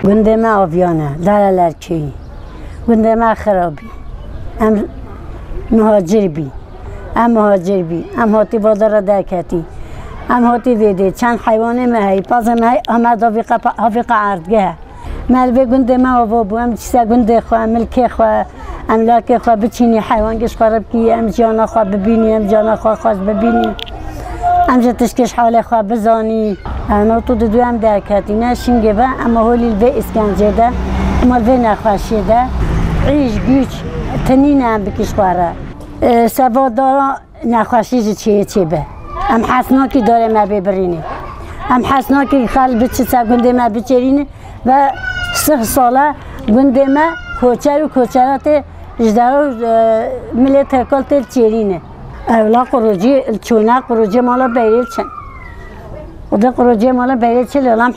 گنده ما آویانه دلالر کی گنده ما خرابی ام مهاجر بی ام هاتی بادر درکتی ام هاتی دیده چند حیوانه مهی پس مهی آمد آفیق عردگه ملوی گنده ما آوا بو ام چیسا گنده خواه ملک خواه ام لاک خواه بچینی حیوان گش خراب کی ام جانا خواه ببینی ام جانا خواه خواست ببینی ام جتشکش حال خواه بزانی اما تو دو هم درکتی نه شنگه با اما هولی الوی اسکنجه ده اما الوی نخواشی ده عیش گوچ تنین هم بکش خواره سواد دارا نخواشی چیه به ام حسناکی داره ما ببرینه ام حسناکی خال بچه سا گنده ما بچرینه و 3 ساله گنده ما کوچر و کوچرات اجدارو ملت هرکال تل چرینه اولا قروجی چونه قروجی مالا بیریل چن و ده قروجی مالا بیریل چه هم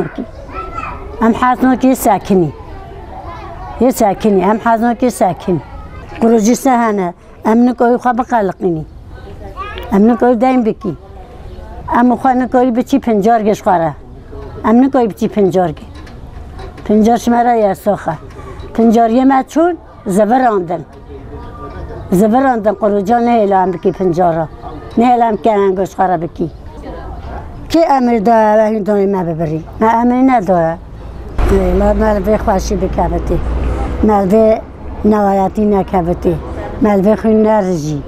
حسناکی ساکنی یه ساکنی هم حسناکی ساکنی قروجی سهنه امن کوی خواب قلقینی امن کوی دایم بکی ام خواه کوی بچی 50 گش خواره امن کوی بچی 50 گی 50 شماره یا ساخه 50 ما چون زبر آندن قروجا نه اعلام بکی 50 را نه اعلام کنن گوش خواره بکی که امر داره و این دانی ما ببری ما امری نداره ملوی خواشی بکبتی ملوی نوایتی نکبتی ملوی خوی نرجی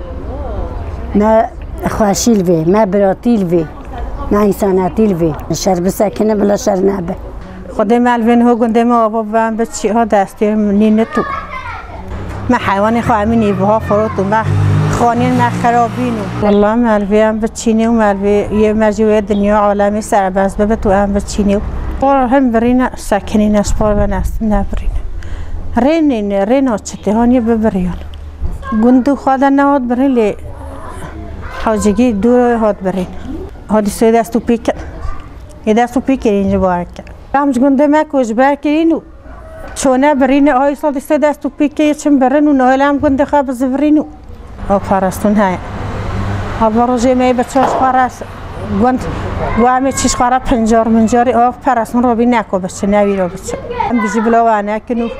ما خواشی لوی ما براتی لوی ما انساناتی لوی شر بسکنه بلا شر نبه خودم ملوین ها گنده ما آبا و بچی ها دستی نینه تو ما حیوان خواهمی نیبه فراتو ما خانین ما خرابینو والله ملویم بچینی و ملوی یه مجوه دنیا عالمی سرباز به تو هم بچینی بار هم برین سکنین اسپار و نست نبرین رین آچته هانی ببریان گندو خواهد نهاد برین لی حاجگی دور هاد برین هادی سوی دستو پیکن یه دستو پیکن اینجا بارکن همش گنده ما کوچ برکینو چونه برین آی سال دسته دستو پیکه چم برین و نهال هم گنده خواب زبرینو آب پرستون های آب روزی می بچه‌ش پرست گند وامه چیش خورا 50 منجاری آب پرستون رو بی نکو بچه نوی رو بچه هم بیشی بلا وانه کنو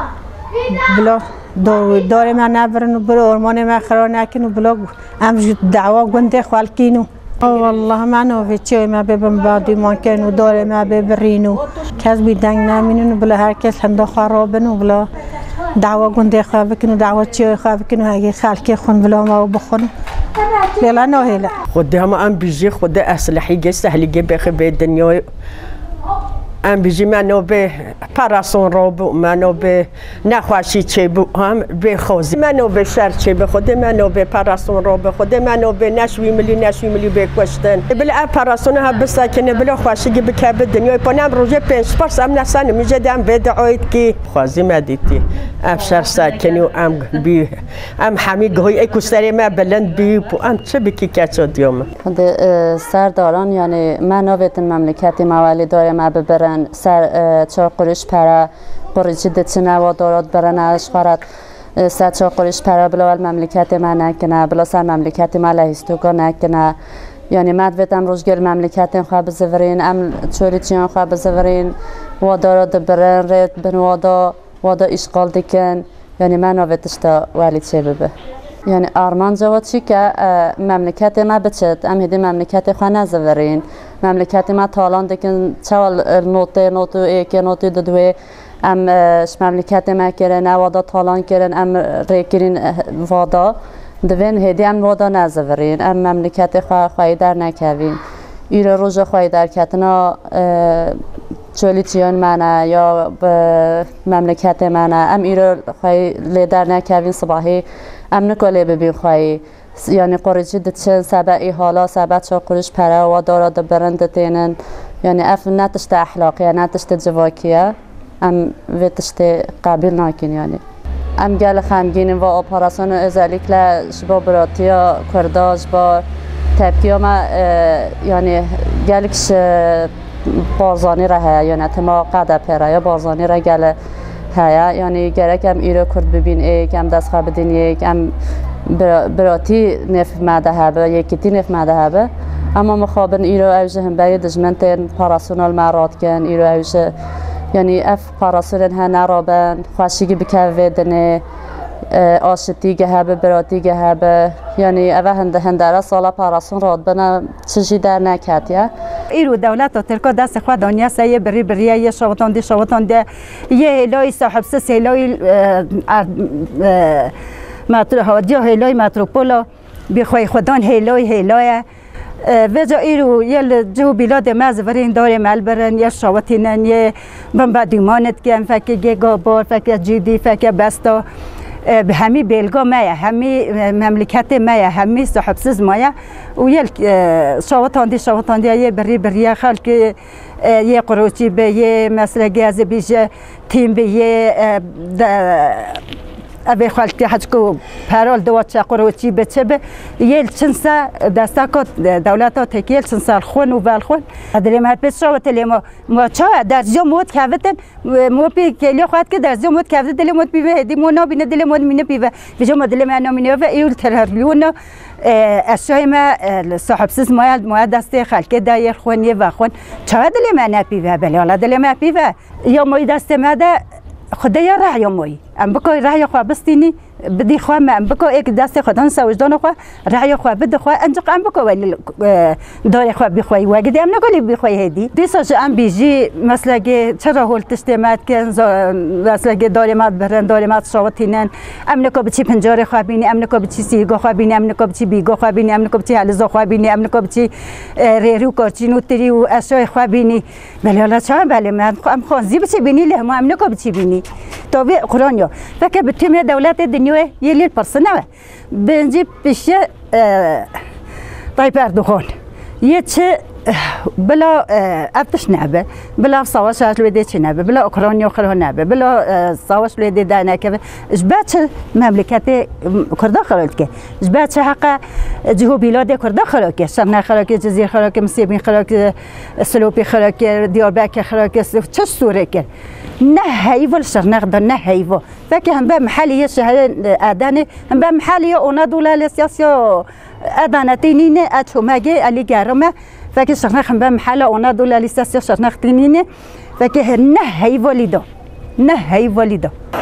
بلا داره من نبرن و بلا ارمان من خرا نکنو بلا هم دعوا گنده خالکینو والله من اوچه ما ببم بادی ما کنو داره ما ببرینو کس بی دنگ نمینو بلا هر کس هنده خرابنو بلا دعوا گنده خواب کنو دعوا چی خواب کنو اگه خالکی خون بلا ما بخونو لیلا نهیلا خود هم بیجی خود اسلحی گه سهلی بخی به دنیای ام بیجی منو به پراسون رو بو منو به نخواشی چه بو هم به خوزی منو به شر چه به خود منو به پراسون رو به خود منو به نشوی ملی به کشتن بلا پراسون ها بسکنه بلا خواشی به کب دنیای پنام روزه 5 پارس ام نسان میجه دم به دعایت کی خوازی مدیتی ام شر سکنی و ام همی گوی اکوستری ما بلند بی بو ام چه بکی کچو دیوم خود سرداران یعنی منابت مملکت موالی داره ما ببرن سر 4 قرش para قرشی دچنا و دارد برن اشخارت سر 4 قرش para بلا مملکت ما نکنه بلا سر مملکت ما لهستوگا نکنه یعنی مدویتم روزگر مملکت خواه بزورین ام چوری چیان خواه بزورین و دارد برن رید بن وادا اشغال دکن یعنی منابتش تا ولی چه ببه یعنی آرمان جواد چی که مملکت ما بچد ام هدی مملکت خواه نزورین مملکت ما تالان دکن چوال نوتو ایک نوتو ددوی ام مملکت ما کرن وادا تالان کرن ام ریکرین وادا دوین هدی ام وادا نزورین ام مملکت خواهی در نکوین ایره روز خواهی در کتنا چولی چیان منه یا مملکت منه ام ایره خواهی لیدر نکوین صباحی ام نکاله ببین خواهی یعنی قرچی دچن سبعی حالا سبع 4 قرش para و دارد برند تینن یعنی اف نتشت اخلاقیه نتشت جواکیه ام وتشت قابل ناکن یعنی ام گل خمگین و اپراسیون ازالیکل شبا براتیا کرداج با تپکیا ما یعنی گلکش بازانی را یعنی تما قدر پره یا بازانی را گل هیا یعنی گرک ام ایرو کرد ببین ایک ام دست خواب بدین یک ام براتی نف مذهبه یکیتی نف مذهبه اما مخابن ایرو اوجه هم باید دجمنتین پاراسونال معرات کن ایرو اوجه یعنی اف پاراسورن ها نرابن خوشیگی بکویدنه آشتی گهبه براتی گهبه یعنی اوه هندره سالا پاراسون راد بنا چیزی در نکرد یا ایرو دولت و ترکا دست خود دنیا سایه بریه یه شوطان ده یه هلای صاحب سس هلای هلای متروپولا بخوای خودان هلای وجا ایرو یه جو بلاد مز ورین داره مال برن یه شوطینن یه بمبادیمانت کن فکر گابار فکر جدی فکر بستا به همی بلگا مایا همی مملکت مایا همی صاحبسز مایا و یه شوطان دی یه بری خلق یه قروچی به یه مثلا گاز بیشه تیم به یه ابي خالتي حجكو بارول دوات قروچی بچه به یه چنسا دستاکات دولتا تکیل چنسا الخون و بالخون ادری ما بسوت لما ما چا در جو مود کاوتن مو پی کلی خاط که در جو مود کاوت دل مود بی هدی مو نو بین دل مود مینه بی و جو مدل ما نو مینه و ایول ترهلیون اشای ما صاحب سیس ما دست خالک دایر خونی و خون چا دل ما نپی و بله ولا دل ما پی و یا ما دست ما ده خدایا راه موی ام بکو راه خو بستینی بدی خو ما ام بکو یک دست خدان سوجدان خو راه خو بده خو انجق ام بکو ولی دار خو بخوی وگدی ام نگلی بخوی هدی دیساش ام بیجی مثلا که چرا هول تشتمات کن مثلا که دار مات برن دار مات شوتینن ام نکو بچی پنجره خو بینی ام نکو بچی سیگو خو بینی ام نکو بچی بیگو خو بینی ام نکو بچی حلزو خو بینی ام نکو بچی ریرو کارچینو تری و اشای خو بینی بله حالا چا بله من ام خانزی بچی بینی له ما ام نکو بچی بینی تو قرآن یا فکر بتیم دولت دنیا یه لیل پرسنه بنجی پیشه طیب اردوغان یه چه بلا ابتش نبه بلا صواش لوده چه نبه بلا اوکراینیا خلاه نبه بلا صواش لوده ده نکه جبهت مملکت کرده خلال که جبهت حق جهو بلاد کرده خلال که شرنه خلال که جزیر خلال که مسیبین خلال که سلوپی خلال که دیاربکر خلال که چه سوره که نه هیول شرنه ده نه هیول فکر هم به محلی شهر ادانه هم به محلی اونا دولت سیاسی ادانتینینه اتومگی علی گرمه فکر شرنه هم به محل اونا دولت سیاسی شرنه تینینه فکر نه هیولی ده